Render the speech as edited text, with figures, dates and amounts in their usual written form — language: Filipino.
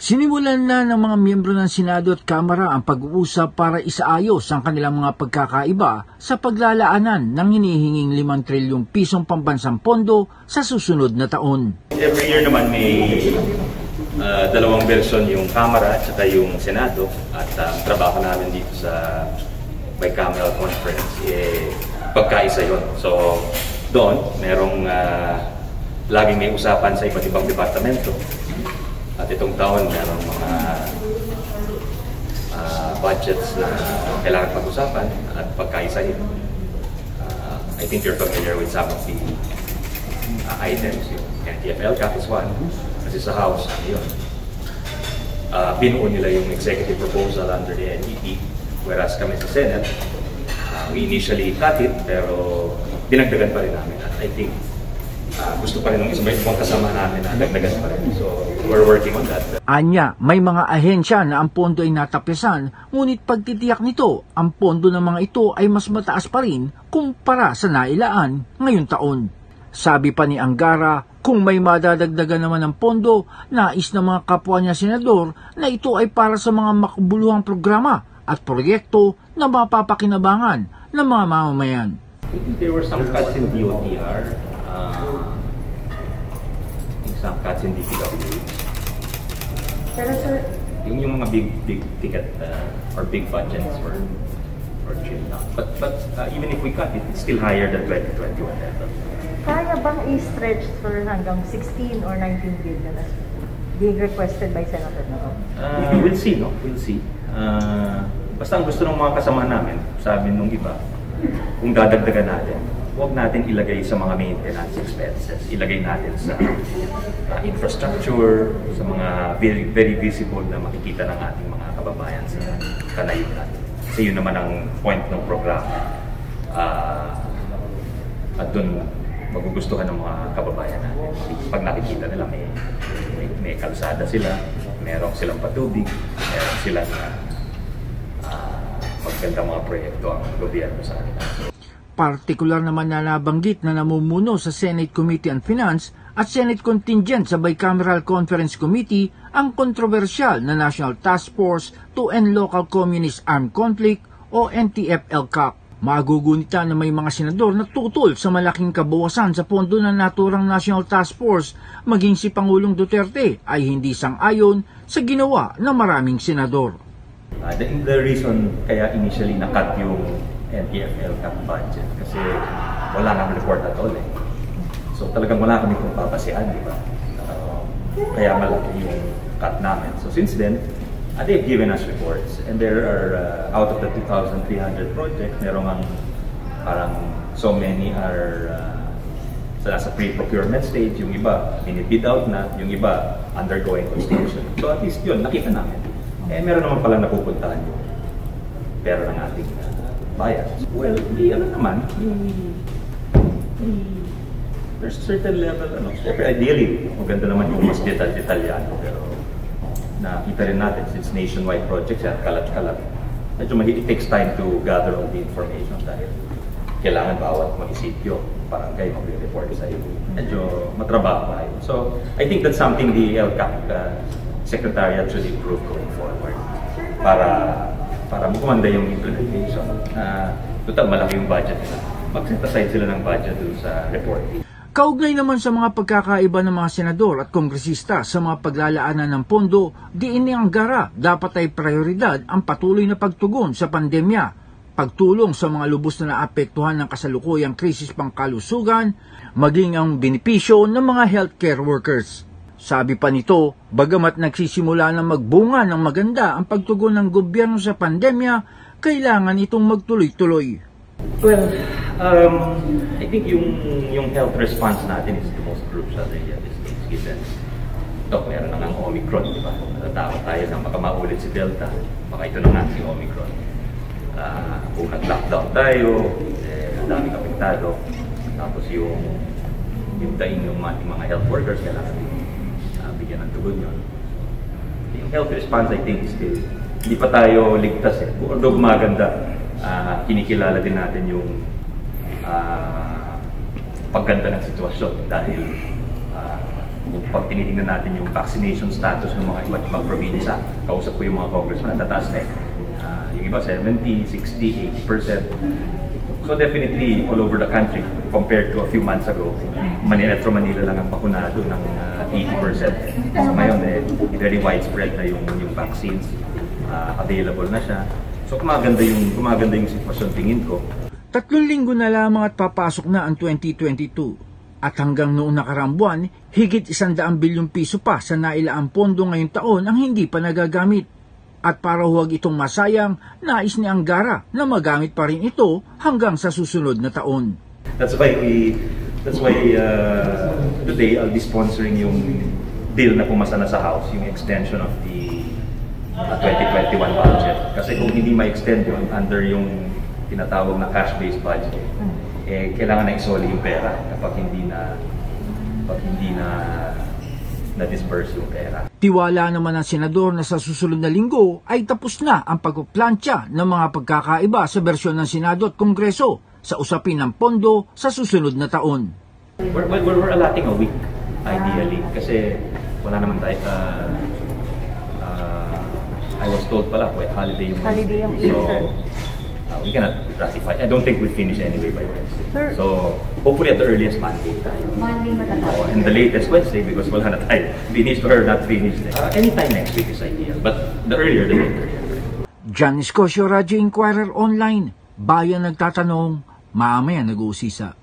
Sinimulan na ng mga miyembro ng Senado at Kamara ang pag-uusap para isaayos ang kanilang mga pagkakaiba sa paglalaanan ng hinihinging 5 trilyong pisong pambansang pondo sa susunod na taon. Every year naman may dalawang version yung Kamara at saka yung Senado, at ang trabaho namin dito sa bicameral conference pagkaisa yun. So doon merong laging may usapan sa iba't ibang departamento. At itong taon, merong mga budgets na kailangan pag-usapan at pagkaisahin. I think you're familiar with some of the items. Yung NTF-LCAP is one. Kasi sa House, yun. Binuo nila yung executive proposal under the NEP, whereas kami sa Senate, we initially cut it, pero dinagdagan pa rin namin. At I think gusto pa rin ng ibang kasama namin na dagdagan pa rin. So, we're working on that. Anya, may mga ahensya na ang pondo ay natapisan, ngunit pagtitiyak nito, ang pondo ng mga ito ay mas mataas pa rin kumpara sa nailaan ngayong taon. Sabi pa ni Angara, kung may madadagdagan naman ng pondo, nais ng mga kapwa niya senador na ito ay para sa mga makabuluhang programa at proyekto na mapapakinabangan ng mga mamamayan. There were some cuts in DOTR. Some cuts in DPWH. Pero sir, yung mga big ticket or big budgets were trimmed down. But even if we cut it, it's still higher than 2021 level. kaya bang i-stretch sir hanggang 16 or 19 billion as being requested by Senator Nato? We'll see, no? We'll see. Basta ang gusto ng mga kasama namin, sabi nung iba, kung dadagdagan natin, huwag natin ilagay sa mga maintenance expenses. Ilagay natin sa infrastructure, sa mga very visible na makikita ng ating mga kababayan sa kanayunan. Kasi yun naman ang point ng programa. At dun magugustuhan ng mga kababayan natin. Pag nakikita nila may kalsada sila, meron silang patubig, meron silang magandang mga proyekto ang gobyerno sa kanila. Partikular naman na nabanggit na namumuno sa Senate Committee on Finance at Senate Contingent sa Bicameral Conference Committee ang kontrobersyal na National Task Force to End Local Communist Armed Conflict o NTF-LCAP. Magugunita na may mga senador na tutol sa malaking kabawasan sa pondo ng naturang National Task Force, maging si Pangulong Duterte ay hindi sang-ayon sa ginawa ng maraming senador. The reason kaya initially na-cut yung NTF-LCAP budget kasi wala nang report at all eh. So talagang wala kami kung papasihan, di ba? Kaya malaki yung cut namin. So since then, they've given us reports, and there are out of the 2,300 projects, merong ang parang so many are sa pre-procurement stage, yung iba binibid out na, yung iba undergoing construction. So at least yun, nakita namin. Meron naman palang napupuntahan yung pera ng ating bayan. Well, there's a certain level, ideally, maganda naman yung mas detalyado, pero nakita rin natin, since nationwide projects at kalat-kalat, medyo it takes time to gather all the information dahil kailangan bawat munisipyo, barangay, mag-report sa iyo. Medyo matrabaho pa yun. So, I think that's something the LCAP Secretariat should improve going forward para magkumanda yung implementation. Total, malaki yung budget nila. Mag-set aside sila ng budget dun sa reporting. Kaugnay naman sa mga pagkakaiba ng mga senador at kongresista sa mga paglalaanan ng pondo, diin ni Angara dapat ay prioridad ang patuloy na pagtugon sa pandemya, pagtulong sa mga lubos na naapektuhan ng kasalukuyang krisis pangkalusugan, maging ang benepisyo ng mga healthcare workers. Sabi pa nito, bagamat nagsisimula na magbunga ng maganda ang pagtugon ng gobyerno sa pandemya, kailangan itong magtuloy-tuloy. Well, I think yung health response natin is the most crucial area these days. Given, meron na ng Omicron, di ba? Natatakot tayo na baka maulit si Delta, baka ito na nga si Omicron. Kung nag-lockdown tayo, ang daming apektado. Tapos yung daing ng mga health workers, kailangan bigyan ng tugon yun. Yung health response, I think, still, hindi pa tayo ligtas eh. Although maganda, kinikilala din natin yung pagganda ng sitwasyon dahil pag tinitingnan natin yung vaccination status ng mga iba't ibang probinsya, kausap ko yung mga congressman, tataas na eh. Yung iba 70, 60, 80%. So definitely all over the country compared to a few months ago, Metro Manila lang ang bakunado ng 80%. So ngayon very widespread na yung vaccines, available na siya. So gumaganda yung sitwasyon tingin ko. 3 linggo na lamang at papasok na ang 2022. At hanggang noong nakaraang buwan, higit 100 bilyong piso pa sa nailaang pondo ngayong taon ang hindi pa nagagamit. At para huwag itong masayang, nais ni Angara na magamit pa rin ito hanggang sa susunod na taon. That's why today I'll be sponsoring yung bill na pumasa na sa House, yung extension of the 2021 budget. Kasi kung hindi ma-extend yun under yung tinatawag na cash-based budget, kailangan na isoli yung pera kapag hindi na disperse yung pera. Tiwala naman ng senador na sa susunod na linggo ay tapos na ang pagpuplansya ng mga pagkakaiba sa bersyon ng Senado at Kongreso sa usapin ng pondo sa susunod na taon. We're allotting a week, ideally, kasi wala naman tayo. I was told pala, holiday yung Wednesday. So, we cannot ratify. I don't think we'll finish anyway by Wednesday. Sir, so, hopefully at the earliest Monday. Monday matatapos. And the latest Wednesday because wala na tayo. Finished or not finished. Anytime next week is ideal. But the earlier, the better. John Escocio, Radyo Inquirer Online. Bayan nagtatanong, mamaya nag-uusisa.